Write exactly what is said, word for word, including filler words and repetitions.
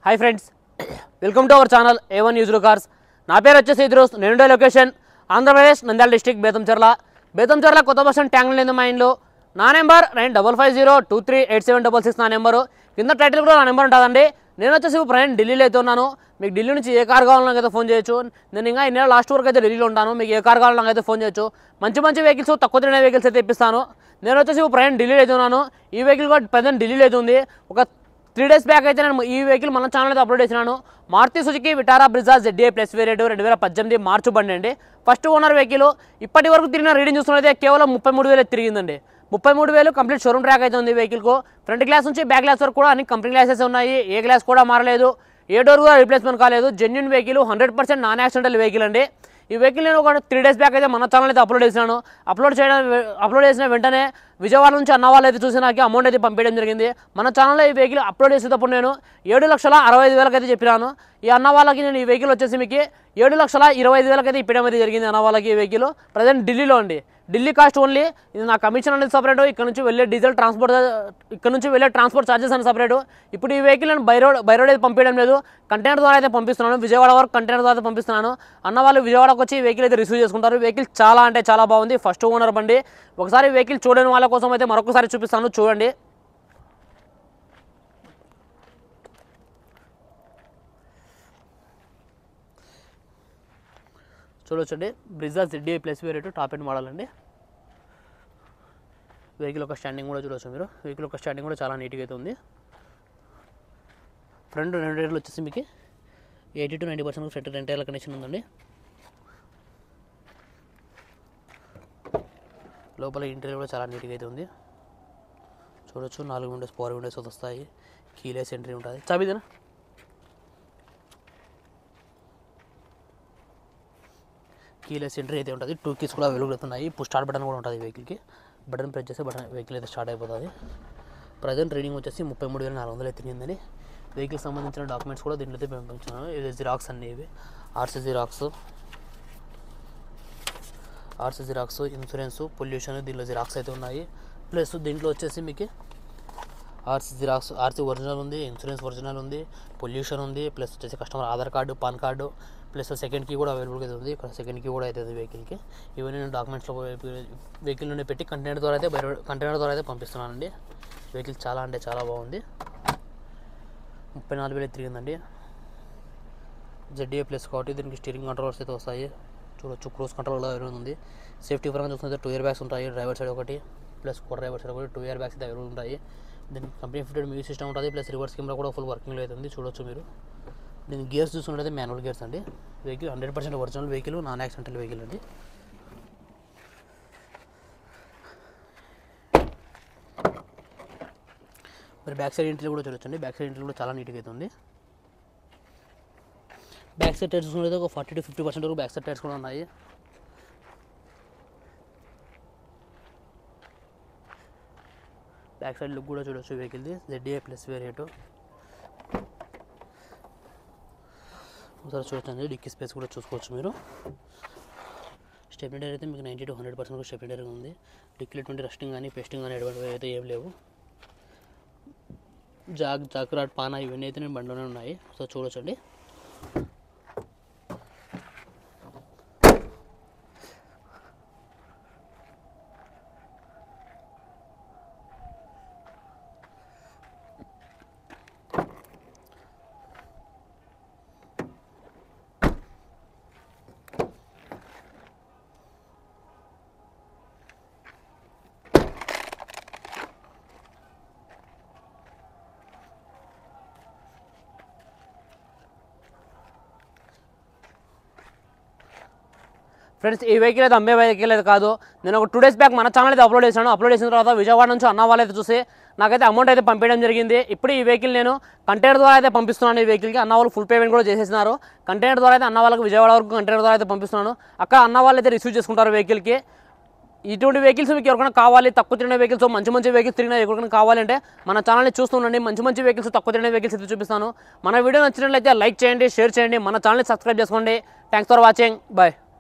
Hi friends, welcome to our channel A one news cars. నా పేరు వచ్చేసి ఇద్రోస్. నేనుండే లొకేషన్ ఆంధ్రప్రదేశ్, నంద్యాల డిస్టిక్, బేతంచెర్ల. బేతంచెర్ల కొత్త బస్ స్టాండ్ ట్యాంక్ లేదు మా ఇంట్లో. నా number nine double five zero two three eight seven double six నా నెంబరు. కింద టైటిల్ కూడా నా నెంబర్ ఉంటుందండి. నేను వచ్చేసి ప్రయాణం ఢిల్లీలో అయితే ఉన్నాను. మీకు ఢిల్లీ నుంచి ఏ కార్ కావాలో నాకైతే ఫోన్ చేయొచ్చు. నేను ఇంకా ఈ నెల లాస్ట్ వరకు అయితే ఢిల్లీలో ఉంటాను. మీకు ఏ కార్ కావాలో నాకైతే ఫోన్ చేయొచ్చు. మంచి మంచి వెహికల్స్, తక్కువ తిరిగిన వెహికల్స్ అయితే ఇప్పిస్తాను. నేను వచ్చేసి ప్రయాణం ఢిల్లీలో అయితే ఉన్నాను. ఈ వెహికల్ కూడా ప్రజెంట్ ఢిల్లీలో అయితే ఉంది. ఒక త్రీ డేస్ బ్యాక్ అయితే నేను ఈ వెహికల్ మన ఛానల్ అయితే అప్లోడ్ చేసినాను. Maruti Suzuki Vitara Brezza Z A plus variant రెండు వేల పద్దెనిమిది మార్చి బండి అండి. First owner vehicle. ఇప్పటి వరకు తిరిగిన రీడింగ్ చూస్తున్నది కేవలం ముప్పై మూడు వేలు తిరిగిందండి. ముప్పై మూడు వేలు కంప్లీట్ షోరూమ్ ట్రాక్ అయితే ఉంది వెహికల్కు. ఫ్రంట్ గ్లాస్ నుంచి బ్యాక్ గ్లాస్ వరకు కూడా అన్ని కంపెనీ గ్లాసెస్ ఉన్నాయి. ఏ గ్లాస్ కూడా మారలేదు, ఏ డోర్ కూడా రీప్లేస్మెంట్ కాలేదు. Genuine vehicle, hundred percent non accidental vehicle అండి. ఈ వెహికల్ నేను ఒక త్రీ డేస్ బ్యాక్ అయితే మన ఛానల్ అయితే అప్లోడ్ చేసినాను. అప్లోడ్ చేయడం అప్లోడ్ చేసిన వెంటనే విజయవాడ నుంచి అన్న వాళ్ళు అయితే చూసి నాకు అమౌంట్ అయితే పంపించడం జరిగింది. మన ఛానల్లో ఈ వెహికల్ అప్లోడ్ చేసేటప్పుడు నేను ఏడు లక్షల అరవై ఐదు వేలకు అయితే చెప్పినాను. ఈ అన్న వాళ్ళకి నేను ఈ వెహికల్ వచ్చేసి మీకు ఏడు లక్షల ఇరవై ఐదు వేలకు అయితే ఇప్పడం అయితే జరిగింది. అన్న వాళ్ళకి ఈ వెహికల్ ప్రజెంట్ ఢిల్లీలో అండి. Delhi cost only. ఇది నా కమిషన్ అనేది సపరేట్. ఇక్కడ నుంచి వెళ్ళే డీజిల్ ట్రాన్స్పోర్ట్, ఇక్కడ నుంచి వెళ్ళే ట్రాన్స్పోర్ట్ ఛార్జెస్ అని సపరేట్. ఇప్పుడు ఈ వెహికల్ నేను బై రోడ్ బై రోడ్ అయితే పంపించడం లేదు, కంటైనర్ ద్వారా అయితే పంపిస్తున్నాను. విజయవాడ వరకు కంటైనర్ ద్వారా అయితే పంపిస్తున్నాను. అన్న వాళ్ళు విజయవాడకు వచ్చి ఈ వెహికల్ అయితే రిసీవ్ చేసుకుంటారు. వెహికల్ చాలా అంటే చాలా బాగుంది. ఫస్ట్ ఓనర్ బండి. ఒకసారి వెహికల్ చూడని వాళ్ళ కోసం అయితే మరొకసారి చూపిస్తాను, చూడండి. చూడొచ్చండి, Brezza Z A plus variant top end model అండి. వెహికల్ ఒక స్టాండింగ్ కూడా చూడవచ్చు మీరు. వెహికల్ ఒక స్టాండింగ్ కూడా చాలా నీట్గా అయితే ఉంది. ఫ్రంట్ రెండు రేట్లు వచ్చేసి మీకు eighty to ninety percent front రెండు టైర్ల కండిషన్ ఉందండి. లోపల ఇంటీరియర్ కూడా చాలా నీట్గా అయితే ఉంది. చూడొచ్చు, నాలుగు విండోస్ పవర్ విండోస్ వస్తాయి. కీలెస్ ఎంట్రీ ఉంటుంది. చాబీదేనా? కీలెస్ ఎంట్రీ అయితే ఉంటుంది. టూ కీస్ కూడా అవైలబుల్ అవుతున్నాయి. పుష్ స్టార్ట్ బటన్ కూడా ఉంటుంది వెహికల్కి. బటన్ ప్రెస్ చేస్తే బటన్ వెహికల్ అయితే స్టార్ట్ అయిపోతుంది. ప్రజెంట్ రీడింగ్ వచ్చేసి ముప్పై మూడు వేల నాలుగు వందలు అయితే తిరిగిందని. వెహికల్కి సంబంధించిన డాక్యుమెంట్స్ కూడా దీంట్లో అయితే పంపించాను. ఇది జిరాక్స్ అన్నీ ఇవి. RC xerox, RC xerox, insurance, pollution దీంట్లో జిరాక్స్ అయితే ఉన్నాయి. ప్లస్ దీంట్లో వచ్చేసి మీకు ఆర్సీ జిరాక్స్, ఆర్సీ ఒరిజినల్ ఉంది, ఇన్సూరెన్స్ ఒరిజినల్ ఉంది, పొల్యూషన్ ఉంది, ప్లస్ వచ్చేసి customer Aadhaar card, PAN card, plus second key కూడా అవైలబుల్గా అయితే ఉంది. ఇక్కడ సెకండ్ కీ కూడా అవుతుంది వెహికల్కి. ఇవన్నీ నేను డాక్యుమెంట్స్లో వెహికల్ నుండి పెట్టి కంటైనర్ ద్వారా అయితే బయట కంటైనర్ ద్వారా అయితే పంపిస్తున్నానండి. వెహికల్ చాలా అంటే చాలా బాగుంది. ముప్పై నాలుగు వేలు తిరిగిందండి. జెడ్ఏ ప్లస్ కాబట్టి దీనికి స్టీరింగ్ కంట్రోల్స్ అయితే వస్తాయి. చూడొచ్చు, క్రూజ్ కంట్రోల్ కూడా అవైలబుల్ ఉంది. సేఫ్టీ పరంగా చూసుకుంటే టూ ఇయర్ బ్యాగ్స్ ఉంటాయి. డ్రైవర్ సైడ్ ఒకటి, ప్లస్ కో డ్రైవర్ సైడ్ ఒకటి, టూ ఇయర్ బ్యాగ్స్ అయితే అవైలబుల్ ఉంటాయి. దీనికి కంపెనీ ఫిటెడ్ మ్యూజిక్ సిస్టమ్ ఉంటుంది. ప్లస్ రివర్స్ కెమెరా కూడా ఫుల్ వర్కింగ్లో అయితే ఉంది. చూడొచ్చు మీరు. దీని గేర్స్ చూసుకుంటే మాన్యువల్ గేర్స్ అండి. Vehicle hundred percent original vehicle, non accidental vehicle అండి. మరి బ్యాక్ సైడ్ ఇంట్లో కూడా చూడొచ్చండి. బ్యాక్ సైడ్ ఇంట్లో కూడా చాలా నీట్గా అయితే ఉంది. బ్యాక్ సైడ్ టైర్స్ చూసుకుంటే ఒక ఫార్టీ టు ఫిఫ్టీ పర్సెంట్ వరకు బ్యాక్ సైడ్ టైర్స్ కూడా ఉన్నాయి. బ్యాక్ సైడ్ లుక్ కూడా చూడొచ్చు వెహికల్ది. ZA plus variate. ఒకసారి చూడొచ్చండి. డిక్కీ స్పేస్ కూడా చూసుకోవచ్చు మీరు. స్టెప్నీ టైర్ అయితే మీకు ninety to hundred percent stepney tyre ఉంది. డిక్కీలో ఎటువంటి రస్టింగ్ కానీ పేస్టింగ్ కానీ ఎటువంటి అయితే ఏం లేవు. జాగ్ జాక్రాడ్ పానా ఇవన్నీ అయితే నేను బండిలోనే ఉన్నాయి. సో చూడొచ్చండి. ఫ్రెండ్స్, ఈ వెహికల్ అయితే అమ్మే వెహికల్ అయితే కాదు. నేను ఒక టూ డేస్ బ్యాక్ మన ఛానల్ అయితే అప్లోడ్ చేశాను. అప్లోడ్ చేసిన తర్వాత విజయవాడ నుంచి అన్న వాళ్ళు అయితే చూసి నాకైతే అమౌంట్ అయితే పంపించడం జరిగింది. ఇప్పుడు ఈ వెహికల్ నేను కంటైనర్ ద్వారా అయితే పంపిస్తున్నాను. ఈ వెహికల్కి అన్న వాళ్ళు ఫుల్ పేమెంట్ కూడా చేసేసినారు. కంటైనర్ ద్వారా అయితే అన్న వాళ్ళకి విజయవాడ వరకు కంటైనర్ ద్వారా అయితే పంపిస్తున్నాను. అక్కడ అన్న వాళ్ళు అయితే రిసీవ్ చేసుకుంటారు వెహికల్కి. ఇటువంటి వెహికల్స్ మీకు ఎవరికైనా కావాలి, తక్కువ తిరిగిన వెహికల్స్, మంచి మంచి వెహికల్స్ తిరిగిన ఎవరికైనా కావాలంటే మన ఛానల్ని చూస్తుండండి. మంచి మంచి వెహికల్స్, తక్కువ తిరిగిన వెహికల్స్ అయితే చూపిస్తాను. మన వీడియో నచ్చినట్లయితే లైక్ చేయండి, షేర్ చేయండి, మన ఛానల్ని సబ్స్క్రైబ్ చేసుకోండి. Thanks for watching. బాయ్.